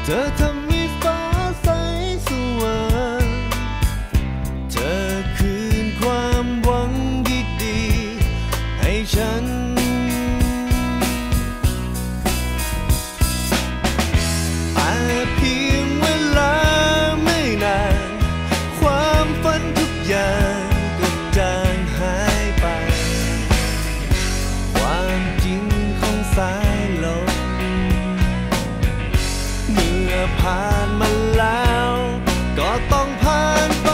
เธอทำให้ฟ้าใสสว่างเธอคืนความหวังดีๆให้ฉันแต่เพียงเวลาไม่นานความฝันทุกอย่างก็จางหายไปความจริงของสายลมเมื่อผ่านมาแล้วก็ต้องผ่านไป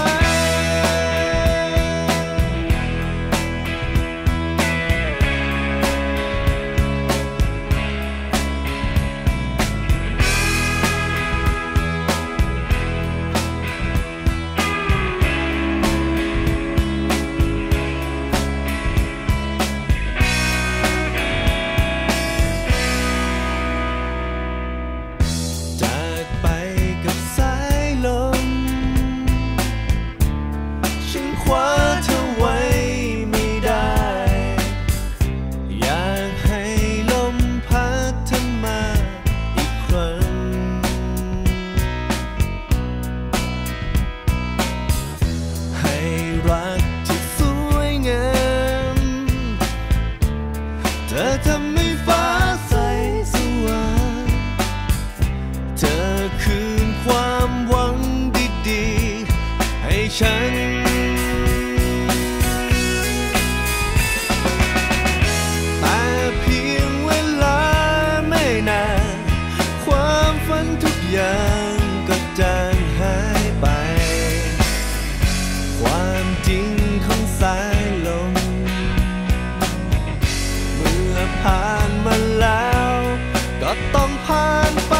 จากไปกับสายลมฉันคว้าเธอไว้ไม่ได้อยากให้ลมพัดเธอมาอีกครั้งให้รักที่สวยงามเธอทำให้ฟ้าใสสว่างเธอคืนความหวังดีๆให้ฉันแต่เพียงเวลาไม่นานความฝันทุกอย่างก็จางหายไปความจริงของสายลมเมื่อผ่านมาแล้วก็ต้องผ่านไป